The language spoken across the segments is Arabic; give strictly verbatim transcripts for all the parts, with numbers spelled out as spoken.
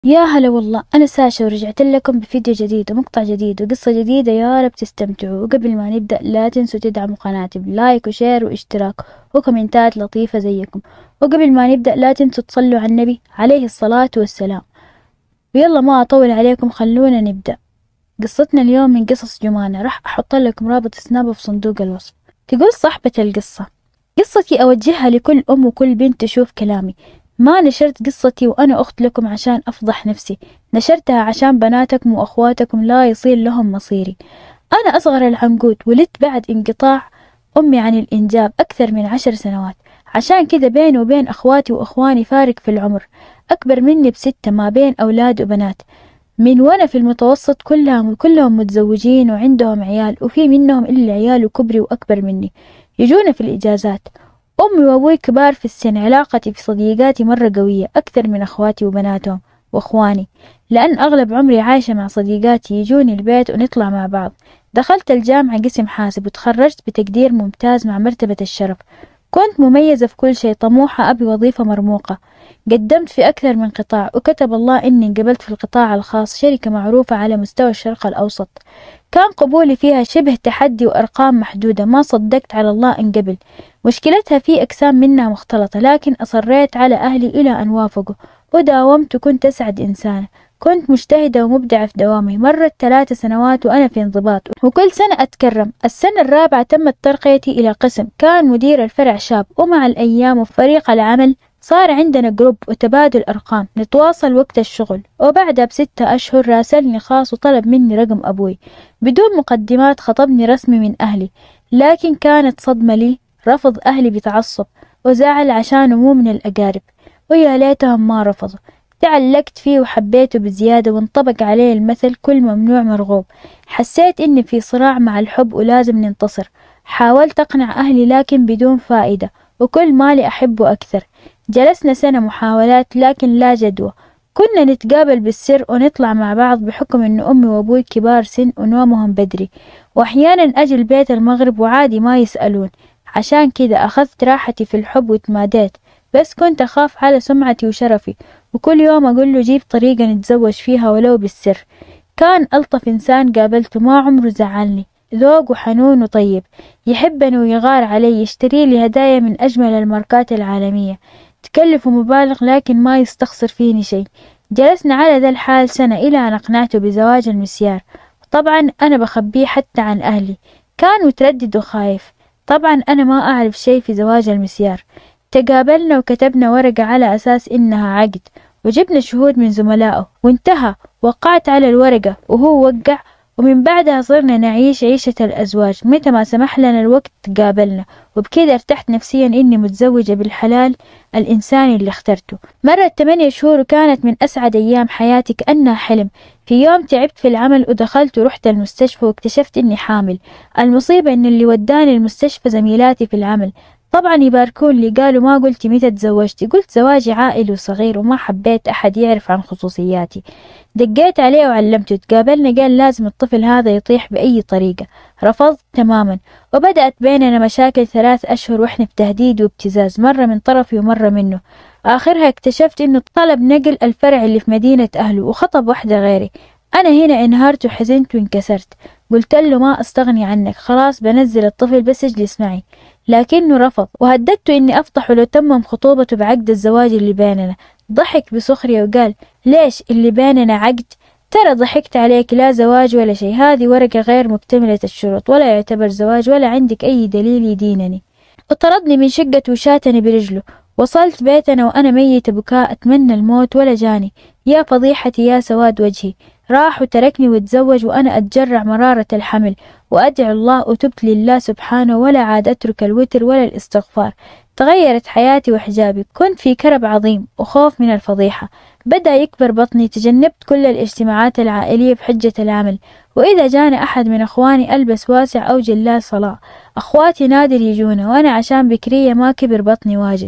يا هلا والله، أنا ساشا ورجعت لكم بفيديو جديد ومقطع جديد وقصة جديدة. يا رب تستمتعوا. وقبل ما نبدأ لا تنسوا تدعموا قناتي بلايك وشير واشتراك وكومنتات لطيفة زيكم. وقبل ما نبدأ لا تنسوا تصلوا على النبي عليه الصلاة والسلام. ويلا ما أطول عليكم، خلونا نبدأ. قصتنا اليوم من قصص جمانة، راح أحط لكم رابط سناب في صندوق الوصف. تقول صاحبة القصة: قصتي أوجهها لكل أم وكل بنت تشوف كلامي. ما نشرت قصتي وأنا أخت لكم عشان أفضح نفسي، نشرتها عشان بناتكم وأخواتكم لا يصير لهم مصيري. أنا أصغر العنقود، ولدت بعد انقطاع أمي عن الإنجاب أكثر من عشر سنوات، عشان كذا بيني وبين أخواتي وأخواني فارق في العمر، أكبر مني بستة، ما بين أولاد وبنات. من وأنا في المتوسط كلهم كلهم متزوجين وعندهم عيال، وفي منهم اللي عياله كبري وأكبر مني يجونا في الإجازات. أمي وأبوي كبار في السن، علاقتي في صديقاتي مرة قوية أكثر من أخواتي وبناتهم وأخواني، لأن أغلب عمري عايشة مع صديقاتي يجوني البيت ونطلع مع بعض. دخلت الجامعة قسم حاسب وتخرجت بتقدير ممتاز مع مرتبة الشرف. كنت مميزة في كل شيء، طموحة، أبي وظيفة مرموقة. قدمت في أكثر من قطاع، وكتب الله إني انقبلت في القطاع الخاص، شركة معروفة على مستوى الشرق الأوسط. كان قبولي فيها شبه تحدي وأرقام محدودة، ما صدقت على الله انقبل. مشكلتها في أقسام منها مختلطة، لكن أصريت على أهلي إلى أن وافقوا، وداومت وكنت أسعد إنسانة. كنت مجتهدة ومبدعة في دوامي. مرت ثلاث سنوات وأنا في انضباط، وكل سنة أتكرم. السنة الرابعة تمت ترقيتي إلى قسم، كان مدير الفرع شاب، ومع الأيام وفريق العمل صار عندنا جروب وتبادل أرقام، نتواصل وقت الشغل. وبعدها بستة أشهر راسلني خاص وطلب مني رقم أبوي بدون مقدمات، خطبني رسمي من أهلي. لكن كانت صدمة لي، رفض أهلي بتعصب وزعل عشانه مو من الأقارب، ويا ليتهم ما رفضوا. تعلقت فيه وحبيته بزيادة، وانطبق عليه المثل كل ممنوع مرغوب. حسيت إني في صراع مع الحب ولازم ننتصر. حاولت أقنع أهلي لكن بدون فائدة، وكل مالي أحبه أكثر. جلسنا سنة محاولات لكن لا جدوى. كنا نتقابل بالسر ونطلع مع بعض بحكم إن أمي وأبوي كبار سن ونومهم بدري، وأحيانا أجي البيت المغرب وعادي ما يسألون. عشان كذا أخذت راحتي في الحب وتماديت، بس كنت أخاف على سمعتي وشرفي، وكل يوم أقول له جيب طريقة نتزوج فيها ولو بالسر. كان ألطف إنسان قابلته، ما عمره زعلني، ذوق وحنون وطيب، يحبني ويغار علي، يشتري لي هدايا من أجمل الماركات العالمية، تكلف مبالغ لكن ما يستخسر فيني شيء. جلسنا على ذا الحال سنة إلى أن أقنعته بزواج المسيار. طبعا أنا بخبيه حتى عن أهلي، كان متردد وخايف. طبعا أنا ما أعرف شيء في زواج المسيار. تقابلنا وكتبنا ورقة على أساس إنها عقد، وجبنا شهود من زملائه، وانتهى. وقعت على الورقة وهو وقع، ومن بعدها صرنا نعيش عيشة الأزواج. متى ما سمح لنا الوقت تقابلنا، وبكذا ارتحت نفسيا إني متزوجة بالحلال، الإنسان اللي اخترته. مرت ثمانية شهور وكانت من أسعد أيام حياتي، كأنها حلم. في يوم تعبت في العمل ودخلت ورحت المستشفى واكتشفت إني حامل. المصيبة إن اللي وداني المستشفى زميلاتي في العمل. طبعا يباركون لي، قالوا ما قلتي متى تزوجتي؟ قلت زواجي عائلي وصغير وما حبيت أحد يعرف عن خصوصياتي. دقيت عليه وعلمته، تقابلنا قال لازم الطفل هذا يطيح بأي طريقة. رفضت تماما، وبدأت بيننا مشاكل ثلاث أشهر وإحنا في تهديد وابتزاز، مرة من طرفي ومرة منه. آخرها اكتشفت إنه طلب نقل الفرع اللي في مدينة أهله وخطب واحدة غيري. أنا هنا انهارت وحزنت وانكسرت. قلت له ما أستغني عنك، خلاص بنزل الطفل بس اجلس معي. لكنه رفض، وهددته إني أفضحه لو تمم خطوبته بعقد الزواج اللي بيننا. ضحك بسخرية وقال ليش اللي بيننا عقد؟ ترى ضحكت عليك، لا زواج ولا شيء، هذه ورقة غير مكتملة الشروط، ولا يعتبر زواج، ولا عندك أي دليل يدينني. وطردني من شقته وشاتني برجله. وصلت بيتنا وأنا ميتة بكاء، أتمنى الموت ولا جاني. يا فضيحتي يا سواد وجهي، راح وتركني وتزوج وأنا أتجرع مرارة الحمل، وأدعو الله وتبت لله سبحانه، ولا عاد أترك الوتر ولا الاستغفار. تغيرت حياتي وحجابي، كنت في كرب عظيم وخوف من الفضيحة. بدأ يكبر بطني، تجنبت كل الاجتماعات العائلية بحجة العمل، وإذا جاني أحد من أخواني ألبس واسع أو جلال صلاة. أخواتي نادر يجونا، وأنا عشان بكرية ما كبر بطني واجد.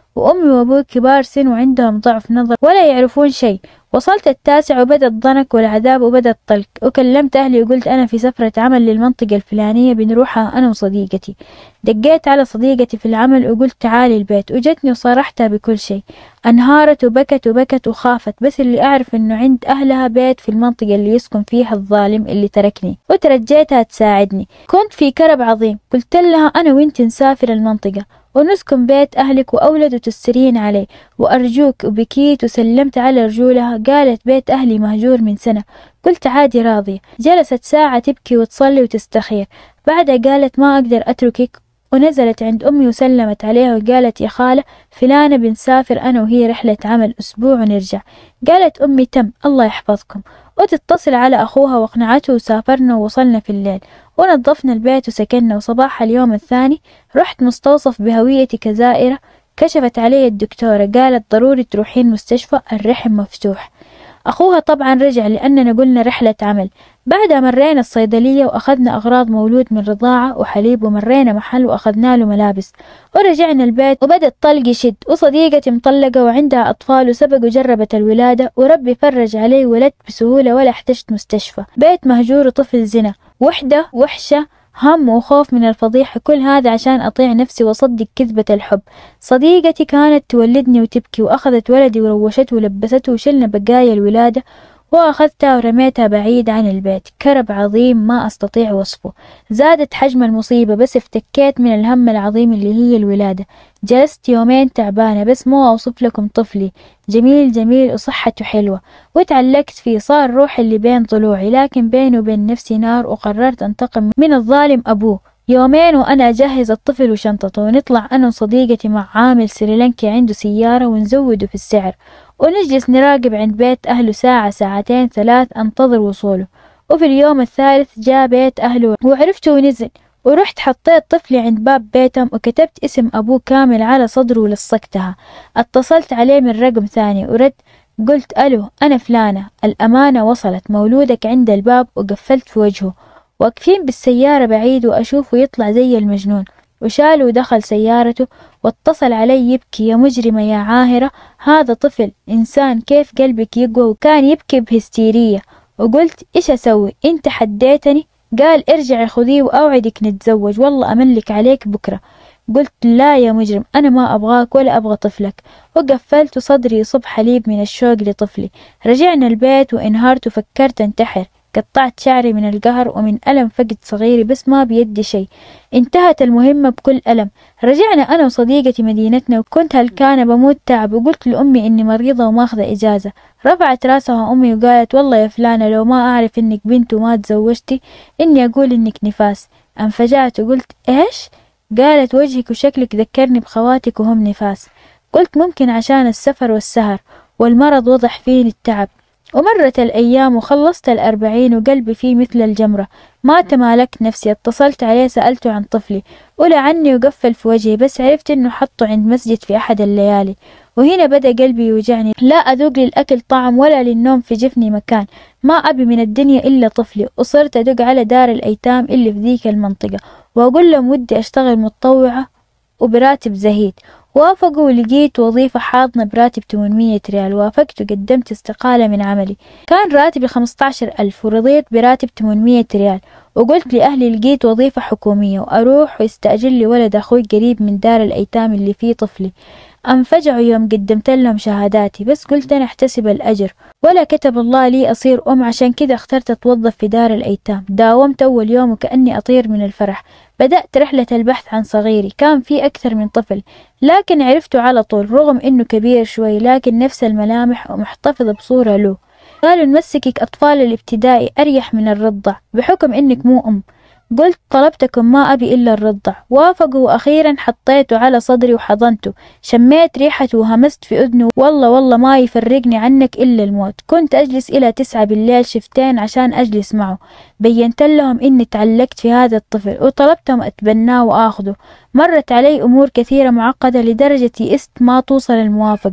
وأمي وأبوي كبار سن وعندهم ضعف نظر ولا يعرفون شيء. وصلت التاسع وبدأ الضنك والعذاب وبدأ الطلق، وكلمت أهلي وقلت أنا في سفرة عمل للمنطقة الفلانية بنروحها أنا وصديقتي. دقيت على صديقتي في العمل وقلت تعالي البيت، وجتني وصارحتها بكل شيء. انهارت وبكت وبكت وخافت، بس اللي أعرف إنه عند أهلها بيت في المنطقة اللي يسكن فيها الظالم اللي تركني، وترجيتها تساعدني. كنت في كرب عظيم، قلت لها أنا وإنت نسافر المنطقة ونسكن بيت أهلك وأولد وتسترين علي، وأرجوك. وبكيت وسلمت على رجولها. قالت بيت أهلي مهجور من سنة. قلت عادي راضية. جلست ساعة تبكي وتصلي وتستخير، بعدها قالت ما أقدر أتركك، ونزلت عند أمي وسلمت عليها وقالت يا خالة فلانة بنسافر أنا وهي رحلة عمل أسبوع ونرجع. قالت أمي تم، الله يحفظكم. وتتصل على أخوها واقنعته وسافرنا ووصلنا في الليل ونظفنا البيت وسكننا. وصباح اليوم الثاني رحت مستوصف بهويتي كزائرة. كشفت علي الدكتورة، قالت ضروري تروحين مستشفى، الرحم مفتوح. أخوها طبعا رجع لأننا قلنا رحلة عمل. بعدها مرينا الصيدلية وأخذنا أغراض مولود من رضاعة وحليب، ومرينا محل وأخذنا له ملابس، ورجعنا البيت وبدأ الطلق يشد. وصديقتي مطلقة وعندها أطفال وسبق وجربت الولادة، وربي فرج علي ولدت بسهولة ولا احتجت مستشفى. بيت مهجور وطفل زنا، وحدة وحشة، هم وخوف من الفضيحة، كل هذا عشان أطيع نفسي وأصدق كذبة الحب. صديقتي كانت تولدني وتبكي، وأخذت ولدي وروشته ولبسته، وشلنا بقايا الولادة وأخذتها ورميتها بعيد عن البيت. كرب عظيم ما أستطيع وصفه. زادت حجم المصيبة، بس افتكيت من الهم العظيم اللي هي الولادة. جلست يومين تعبانة، بس مو أوصف لكم طفلي جميل جميل وصحته حلوة، وتعلقت فيه، صار روحي اللي بين ضلوعي، لكن بيني وبين نفسي نار. وقررت أنتقم من الظالم أبوه. يومين وأنا أجهز الطفل وشنطته، ونطلع أنا وصديقتي مع عامل سريلانكي عنده سيارة ونزوده في السعر، ونجلس نراقب عند بيت أهله ساعة ساعتين ثلاث أنتظر وصوله. وفي اليوم الثالث جاء بيت أهله وعرفته ونزل، ورحت حطيت طفلي عند باب بيتهم وكتبت اسم أبوه كامل على صدره ولصقتها. اتصلت عليه من رقم ثاني ورد، قلت ألو أنا فلانة، الأمانة وصلت، مولودك عند الباب. وقفلت في وجهه. واقفين بالسيارة بعيد وأشوفه يطلع زي المجنون، وشاله ودخل سيارته واتصل علي يبكي يا مجرمة يا عاهرة، هذا طفل إنسان كيف قلبك يقوى. وكان يبكي بهستيرية. وقلت إيش أسوي؟ أنت حديتني. قال ارجعي خذيه وأوعدك نتزوج، والله أملك عليك بكرة. قلت لا يا مجرم، أنا ما أبغاك ولا أبغى طفلك. وقفلت صدري يصب حليب من الشوق لطفلي. رجعنا البيت وانهارت وفكرت انتحر. قطعت شعري من القهر ومن ألم فقد صغيري، بس ما بيدي شيء. انتهت المهمة بكل ألم. رجعنا أنا وصديقتي مدينتنا، وكنت هلكانة بموت تعب، وقلت لأمي إني مريضة وماخذة إجازة. رفعت راسها أمي وقالت والله يا فلانة لو ما أعرف إنك بنت وما تزوجتي إني أقول إنك نفاس. انفجعت وقلت إيش؟ قالت وجهك وشكلك ذكرني بخواتك وهم نفاس. قلت ممكن عشان السفر والسهر والمرض وضح فيني التعب. ومرت الأيام وخلصت الأربعين وقلبي فيه مثل الجمرة، ما تمالكت نفسي. اتصلت عليه سألته عن طفلي ولعني وقفل في وجهي، بس عرفت إنه حطه عند مسجد في أحد الليالي. وهنا بدأ قلبي يوجعني، لا أذوق للأكل طعم ولا للنوم في جفني مكان. ما أبي من الدنيا إلا طفلي. وصرت أدق على دار الأيتام اللي في ذيك المنطقة وأقول لهم ودي أشتغل متطوعة وبراتب زهيد. وافقوا ولقيت وظيفة حاضنة براتب ثمانمية ريال. وافقت وقدمت استقالة من عملي، كان راتبي خمسة عشر ألف ورضيت براتب ثمانمية ريال. وقلت لأهلي لقيت وظيفة حكومية وأروح ويستأجر لي ولد أخوي قريب من دار الأيتام اللي فيه طفلي. انفجعوا يوم قدمت لهم شهاداتي، بس قلت أنا احتسب الأجر ولا كتب الله لي أصير أم، عشان كذا اخترت أتوظف في دار الأيتام. داومت أول يوم وكأني أطير من الفرح. بدأت رحلة البحث عن صغيري، كان في أكثر من طفل لكن عرفته على طول، رغم إنه كبير شوي لكن نفس الملامح ومحتفظ بصورة له. قالوا نمسكك أطفال الابتدائي أريح من الرضع بحكم إنك مو أم. قلت طلبتكم ما أبي إلا الرضع. وافقوا وأخيرا حطيته على صدري وحضنته، شميت ريحته وهمست في أذنه، والله والله ما يفرقني عنك إلا الموت. كنت أجلس إلى تسعة بالليل شفتين عشان أجلس معه. بينت لهم إني تعلقت في هذا الطفل وطلبتهم أتبناه وآخذه. مرت علي أمور كثيرة معقدة لدرجة يئست ما توصل الموافقة.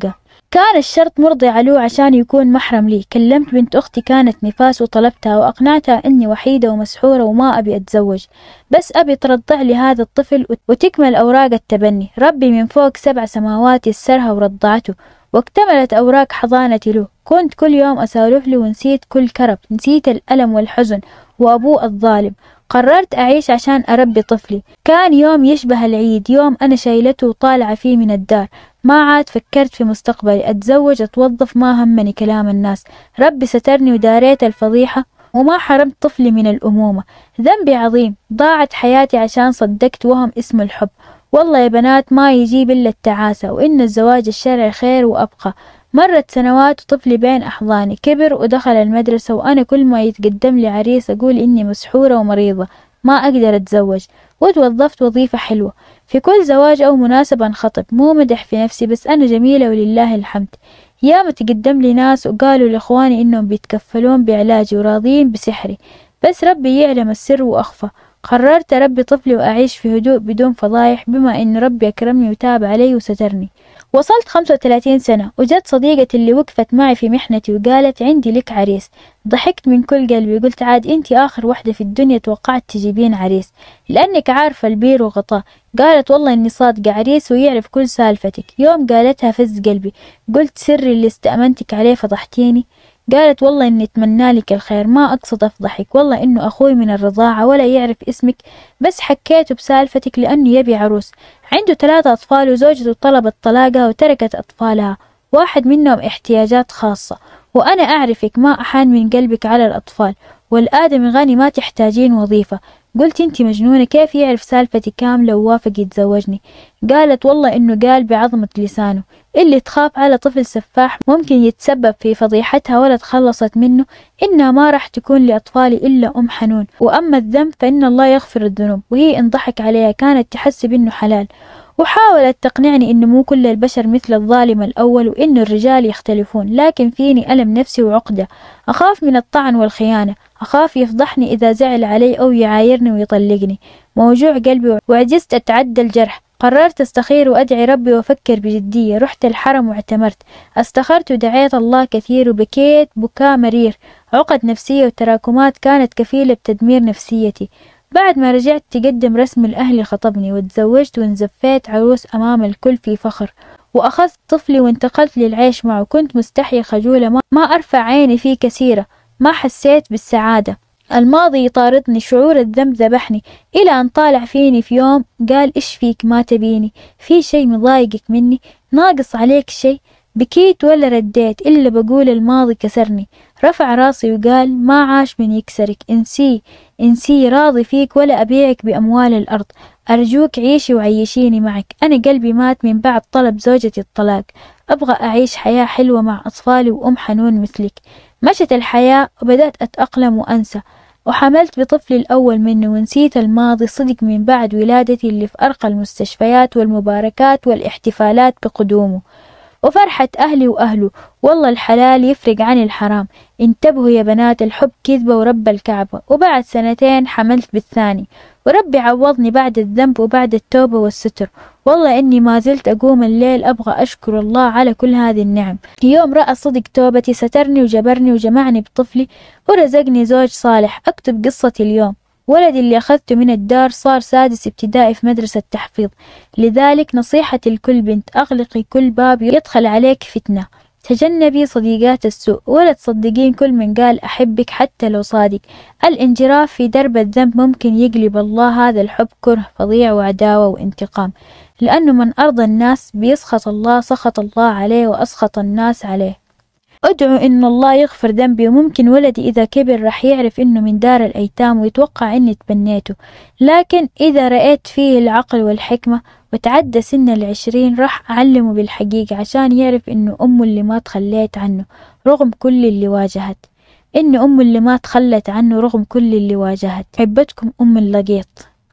كان الشرط مرضي علو عشان يكون محرم لي. كلمت بنت أختي كانت نفاس وطلبتها وأقنعتها أني وحيدة ومسحورة وما أبي أتزوج، بس أبي ترضع لي هذا الطفل وتكمل أوراق التبني. ربي من فوق سبع سماوات يسرها ورضعته واكتملت أوراق حضانتي له. كنت كل يوم أسولف له ونسيت كل كرب، نسيت الألم والحزن وأبوه الظالم. قررت أعيش عشان أربي طفلي. كان يوم يشبه العيد، يوم أنا شايلته وطالعة فيه من الدار. ما عاد فكرت في مستقبلي، أتزوج أتوظف، ما همني كلام الناس. ربي سترني وداريت الفضيحة وما حرمت طفلي من الأمومة. ذنبي عظيم، ضاعت حياتي عشان صدقت وهم اسم الحب. والله يا بنات ما يجيب إلا التعاسة، وإن الزواج الشرعي خير وأبقى. مرت سنوات وطفلي بين أحضاني كبر ودخل المدرسة، وأنا كل ما يتقدم لي عريس أقول إني مسحورة ومريضة ما أقدر أتزوج. وتوظفت وظيفة حلوة، في كل زواج أو مناسبة انخطب. مو مدح في نفسي، بس أنا جميلة ولله الحمد. ياما تقدم لي ناس وقالوا لإخواني إنهم بيتكفلون بعلاجي وراضيين بسحري، بس ربي يعلم السر وأخفى. قررت أربي طفلي وأعيش في هدوء بدون فضايح، بما إن ربي أكرمني وتاب علي وسترني. وصلت خمسة وثلاثين سنة وجت صديقتي اللي وقفت معي في محنتي وقالت عندي لك عريس. ضحكت من كل قلبي، قلت عاد انتي آخر وحدة في الدنيا توقعت تجيبين عريس، لأنك عارفة البير وغطاه. قالت والله إني صادقة، عريس ويعرف كل سالفتك. يوم قالتها فز قلبي، قلت سري اللي استأمنتك عليه فضحتيني. قالت والله إني أتمنى لك الخير، ما أقصد أفضحك، والله إنه أخوي من الرضاعة ولا يعرف اسمك، بس حكيته بسالفتك لأنه يبي عروس. عنده ثلاثة أطفال وزوجته طلبت طلاقها وتركت أطفالها، واحد منهم احتياجات خاصة، وأنا أعرفك ما أحان من قلبك على الأطفال، والآدمي غني ما تحتاجين وظيفة. قلت انتي مجنونة، كيف يعرف سالفتي كاملة ووافق يتزوجني؟ قالت والله إنه قال بعظمة لسانه. اللي تخاف على طفل سفاح ممكن يتسبب في فضيحتها ولا تخلصت منه، إنها ما راح تكون لأطفالي إلا أم حنون، وأما الذنب فإن الله يغفر الذنوب. وهي انضحك عليها، كانت تحسب إنه حلال، وحاولت تقنعني إنه مو كل البشر مثل الظالم الأول، وإنه الرجال يختلفون. لكن فيني ألم نفسي وعقدة، أخاف من الطعن والخيانة، أخاف يفضحني إذا زعل علي أو يعايرني ويطلقني. موجوع قلبي وعجزت أتعدى الجرح. قررت أستخير وأدعي ربي وأفكر بجدية. رحت الحرم واعتمرت، استخرت ودعيت الله كثير وبكيت بكاء مرير. عقد نفسية وتراكمات كانت كفيلة بتدمير نفسيتي. بعد ما رجعت تقدم رسم الأهل خطبني، وتزوجت وانزفيت عروس أمام الكل في فخر، وأخذت طفلي وانتقلت للعيش معه. كنت مستحية خجولة ما أرفع عيني فيه كثيرة، ما حسيت بالسعادة. الماضي يطاردني، شعور الذنب ذبحني، إلى أن طالع فيني في يوم قال إيش فيك ما تبيني؟ في شي مضايقك مني؟ ناقص عليك شي؟ بكيت ولا رديت إلا بقول الماضي كسرني. رفع راسي وقال ما عاش من يكسرك، انسيه انسيه، راضي فيك ولا أبيعك بأموال الأرض. أرجوك عيشي وعيشيني معك. أنا قلبي مات من بعد طلب زوجتي الطلاق، أبغى أعيش حياة حلوة مع أطفالي وأم حنون مثلك. مشت الحياة وبدأت أتأقلم وأنسى، وحملت بطفلي الأول منه، ونسيت الماضي صدق من بعد ولادتي اللي في أرقى المستشفيات والمباركات والاحتفالات بقدومه وفرحة أهلي وأهله. والله الحلال يفرق عن الحرام. انتبهوا يا بنات، الحب كذبة ورب الكعبة. وبعد سنتين حملت بالثاني، وربي عوضني بعد الذنب وبعد التوبة والستر. والله إني ما زلت أقوم الليل أبغى أشكر الله على كل هذه النعم. يوم رأى صدق توبتي سترني وجبرني وجمعني بطفلي ورزقني زوج صالح. أكتب قصتي اليوم. ولدي اللي أخذته من الدار صار سادس ابتدائي في مدرسة تحفيظ. لذلك نصيحتي لكل بنت، أغلقي كل باب يدخل عليك فتنة، تجنبي صديقات السوء، ولا تصدقين كل من قال أحبك حتى لو صادق. الانجراف في درب الذنب ممكن يقلب الله هذا الحب كره فظيع وعداوة وانتقام، لأنه من أرضى الناس بيسخط الله، سخط الله عليه وأسخط الناس عليه. أدعو إن الله يغفر ذنبي، وممكن ولدي إذا كبر رح يعرف إنه من دار الأيتام ويتوقع إني تبنيته، لكن إذا رأيت فيه العقل والحكمة وتعدى سن العشرين رح أعلمه بالحقيقة عشان يعرف إنه أمه اللي ما تخليت عنه رغم كل اللي واجهت، إنه أمه اللي ما تخلت عنه رغم كل اللي واجهت. حبتكم أم اللقيط.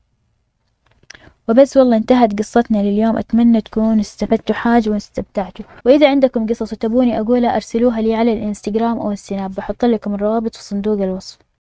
وبس والله انتهت قصتنا لليوم. أتمنى تكونوا استفدتوا حاجة واستمتعتوا، وإذا عندكم قصص وتبوني أقولها أرسلوها لي على الإنستغرام أو السناب، بحط لكم الروابط في صندوق الوصف.